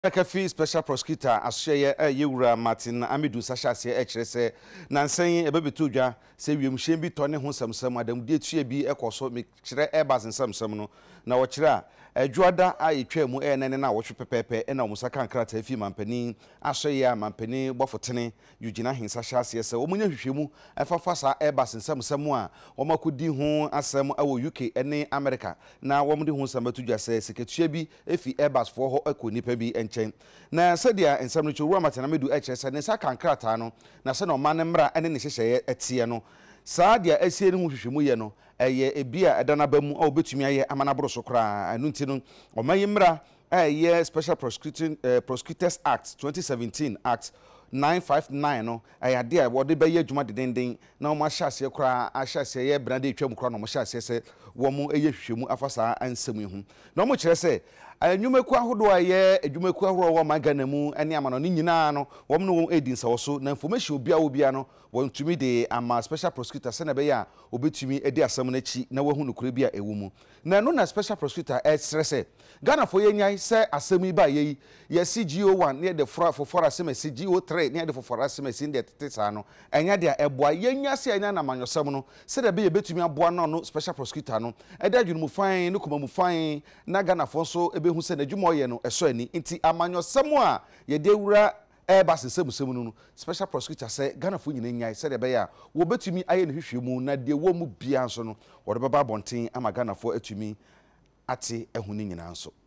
Kafi special prosecutor asye yewura Marthin Amidu sashase ekyerese nansen ebebetu dwa se wiemhye bi tone ho samsam adamde tue bi ekoso me kyerɛ Airbus nsamsam no na wo kyerɛ adwoada a etwa mu nene na wo hwepepepe na wo saka nkrata fi mampani asye mampani bofotene yugina hensa shase se wo munya hwehwemu efafa sa Airbus nsamsam a wo makodi ho asem awo UK ne America na wo mde ho sambatu dwa se seketue bi efi Airbus fo ho akonipa bi na sadia ensam no chowura Marthin Amidu ekyerese ne saka nkrata no na se no man mra ene ne hyehye etie no saa dia asie ne ho hwehwemu ye no eye ebia edana bamu a obetumi aye amanabro so kra anu nti no omayi mra eye Special Prosecutors Act 2017 Act 959 no ayade a wode be ye adwuma dedenden na o ma hyase kra ahyase ye brande etwam kra no mo hyase se wo mo eye hwehwemu afasa ansam hu na mo kyerɛ sɛ anwumaku ahodo aye adwumaku ahoro wo magana mu ene amano ne nyina no wo mo no edi nsawoso na information obia no wontumi de ama special prosecutor se na be ya obetumi edi asam na chi na wahu no kura bia ewu mu na no na special prosecutor esrese Ghana for yenyai se asam ba ye CGO1 ne de for asem CGO3 ne de for asem sin de tetesa no enya de eboa yenya se enya na manyosam no se de be betumi aboa no special prosecutor no eda adwunu mu fan no koma mu fan na Ghana for so ebe hu se na dwuma oye no eso ani nti amanyosam a ye de wura Airbus nsɛmusɛmu no special prosecutor sɛ Ghana fo nyina nyai sɛ de be ya wo betumi aye ne hwehwemu na de wo mu bia nso no wo de baba bonten ama Ghana fo atumi ate ehuni nyina nso